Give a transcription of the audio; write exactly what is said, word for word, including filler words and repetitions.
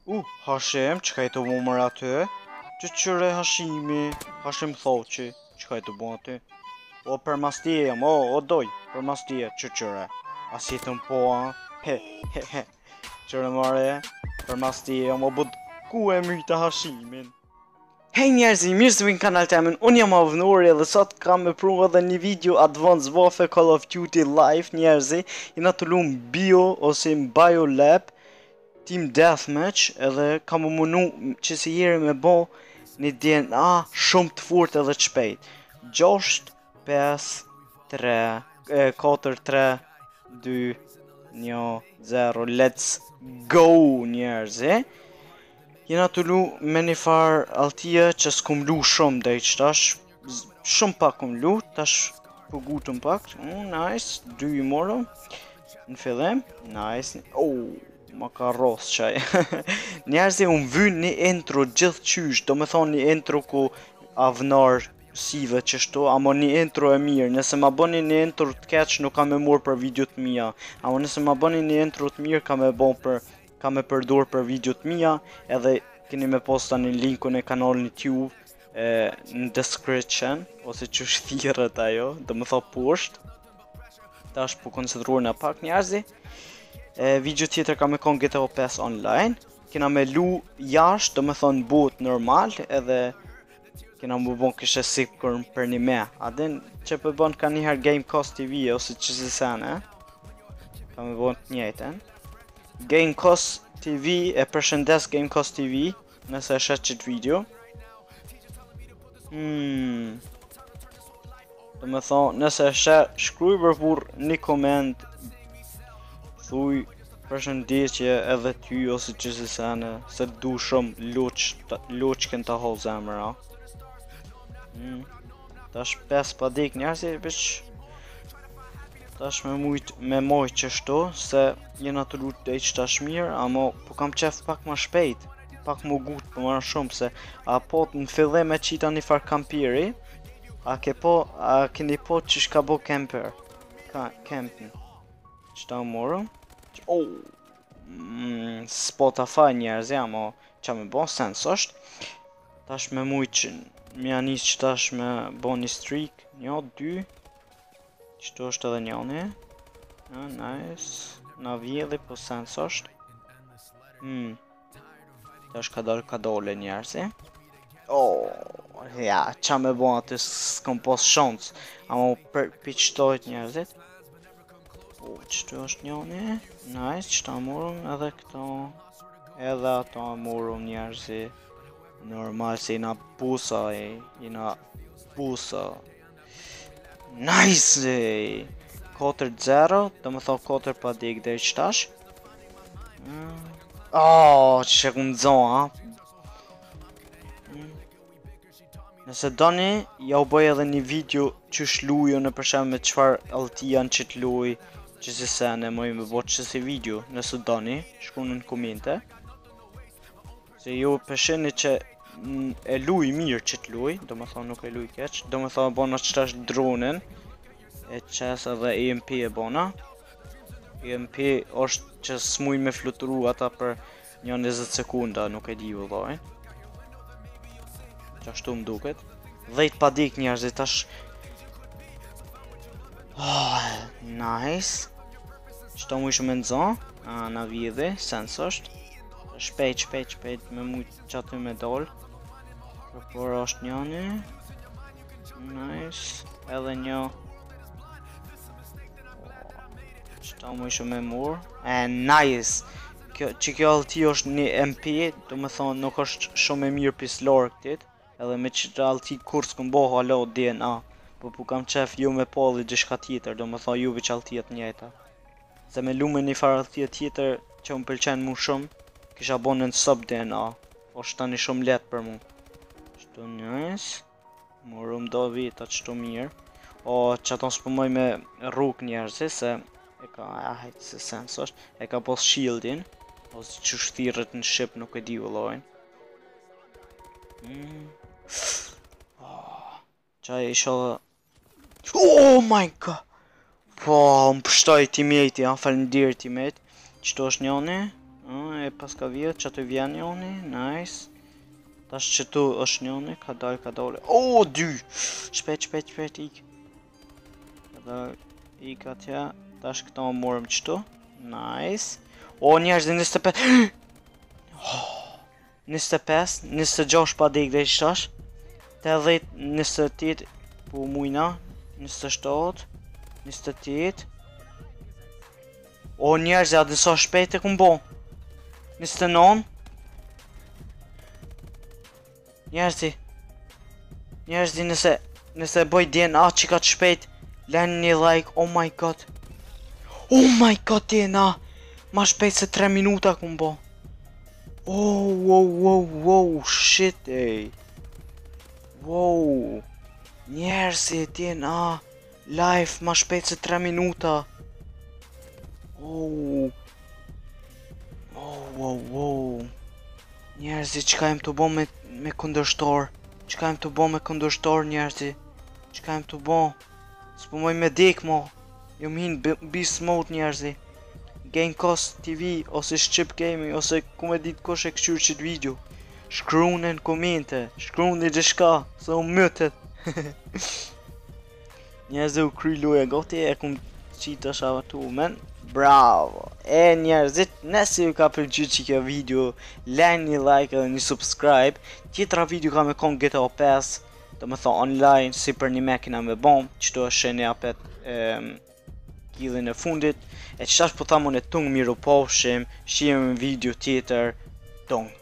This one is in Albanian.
U, Hashem, qëka i të mu mërë aty? Që qëre Hashimi, Hashim thoqi, qëka i të bu aty? O, për mastije jam, o, o doj, për mastije, që qëre? As jetën po, a? He, he, he, qëre mare, për mastije jam, o bud ku e myta Hashimin? Hej njerëzi, mirë se vinë kanal temin, unë jam avnuri dhe sot kam me pru edhe një video Advanced Warfare Call of Duty Live njerëzi. Jena të lumë bio ose në bio lab Team Deathmatch edhe kam u munu që si jeri me bo një D N A shumë të furt edhe të shpejt. Gjosht, pesë, tre, katër, tre, dy, një, zero, let's go njerëzi. Jena të lu me një farë altia që s'kum lu shumë dhe i qëtash. Shumë pak kum lu, tash përgutëm pak. Mm, nice, dy i morëm. Në F L M, nice. Oh, ma ka ros qaj. Njerëzi unë vynë një intro gjithë qysh. Do me thonë një intro ku avnar sive qështu. Amo një intro e mirë. Nëse ma bëni një intro të keq nuk kam e morë për video të mija. Amo nëse ma bëni një intro të mirë kam e bon për ka me përdur për video të mija, edhe keni me posta një linkun e kanalin YouTube e, në description, ose që shthirët ajo, dhe më tha poshtë. Ta është po koncentruar në pak njerëzi. E, video tjetër ka me kon G T A pesë online, kena me lu jashtë, dhe më thonë bot normal, edhe kena më bon kështë sikur për një me. A din që për bon ka njëherë Game Cost T V, ose që si sen, e? Ka me bon të njëjten. Game Cost T V e përshëndes Game Cost T V nëse e shet qëtë video. Hmm. Do me thonë, nëse e shet, shkruj përpur një koment, thuj përshëndetje edhe ty ose që si sene, se du shumë loqken të hol zemra. Hmm. Ta është pes pa dik njerësi, bish. Tash me mujt me mojt qështu, se jena të lutë dhe i qëtash mirë, amo po kam qef pak ma shpejt, pak më gut për marrë shumë, se a po të në fillim me qita një farë kampiri, a ke po, a keni po që shka bo camper, ka, camping, qëta morëm, oh, mm, Spotify njerëzi, amo qa me bo, sens është, tash me mujt që më janis që tash me bo një streak, një, dy, qëtu është edhe njëni. Ah, nice. Na vjedhi po sens është. Hmm. Ta është ka dalë ka dole njerëzi. Oh, ja, qa me bo aty s'kom pos shonc. Amo për piqtojt njerëzit. Oh, qëtu është njëni. Nice, qëta morëm edhe këto. Edhe ato morëm njerëzi. Normal se jina pusa e, jina pusa. Nice! katër zero, do më thonë katër pa dik dhe i qëtash. Oh, që që këmë zonë, ha? Nëse doni, ja u bëj edhe një video që shluju në përshem me qëfar altijan që të luj, që si sene, moj me bo që si video, nëse doni, shku në në komente. Se ju përsheni që e luj mirë që të luj, do më thonë nuk e luj keq, do më thonë bona që tash dronin, e qes edhe E M P e bona. E M P është që s'muj me fluturu ata për një njëzet sekunda, nuk e di vëllaj. Qashtu më duket. Dhejt pa dik njerëzit tash. Oh, nice. Qëta mu ishë me nëzon, a na vjedhi, sens është. Shpejt, shpejt, shpejt, me mujt që aty me dollë. Por është njëni. Nice. Edhe një. Qëta mu ishë me murë. E, nice. Kjo, që kjo alti është një M P, do me thonë nuk është shumë e mirë pislorë këtit. Edhe me që alti kur s'këm bo halo D N A. Po pu kam qef ju me po dhe gjishka tjetër, do me thonë juve që altijet njëta. Se me lume një farë altijet tjetër që më pëlqenë mu shumë, kisha bo në sub D N A. është tani shumë letë për mu. Qëtu njës. Morëm do vita qëtu mirë. O, që ato s'pëmoj me rrug njerëzi, se e ka, ahajt se sens është, e ka pos shieldin, ose që shthirët në shqip nuk e di vëllojnë. Mm. Oh, qaj isha dhe... Oh my god! Po, më pështoj teammate, ja, falendirë teammate. Qëtu është njëni, e njoni pas ka vjetë, që të vjen njoni, nice. Tash që tu është njoni, ka dal, ka dole. O, dy! Shpejt, shpejt, shpejt, ik. Ka dal, ik atja. Tash këta më morëm qëtu. Nice. O, njerëz dhe njëzet e pesë. njëzet e pesë, njëzet e gjashtë pa dek dhe ishtash. tetëdhjetë, njëzet e tetë, po mujna. njëzet e shtatë, njëzet e tetë. O, njerëz dhe adë sa shpejt e këmë bo. njëzet e nëntë. Njerëzi, njerëzi nëse, nëse bëj D N A që ka të shpejt, lënë një like, oh my god. Oh my god D N A, ma shpejt se tre minuta ku mbo. Oh, wow, wow, wow, shit ej. Wow, njerëzi D N A, live ma shpejt se tre minuta. Oh, oh, wow, wow. Njerëzi, qka jem të bo me, me kundërshtor? Qka jem të bo me kundërshtor, njerëzi? Qka jem të bo? S'po moj me dek, mo. Jom hin beast mode, njerëzi. Gamecast T V, ose Shqip Gaming, ose ku me dit kush e këshyr qit video. Shkrune në komente, shkrune dhe shka, se u mëtet. Njerëzi u kry loja goti, e kum qita shava tu, men. Bravo! E njerëzit, nëse ju ka pëlqyer që kjo video, lajnë një like edhe një subscribe. Tjetra video ka me kon G T A pesë, do me thonë online, si për një makina me bomb, qëto është sheni apet killin e fundit. E qëtash po thamon e tung miru pofshim, shihem në video tjetër, tung.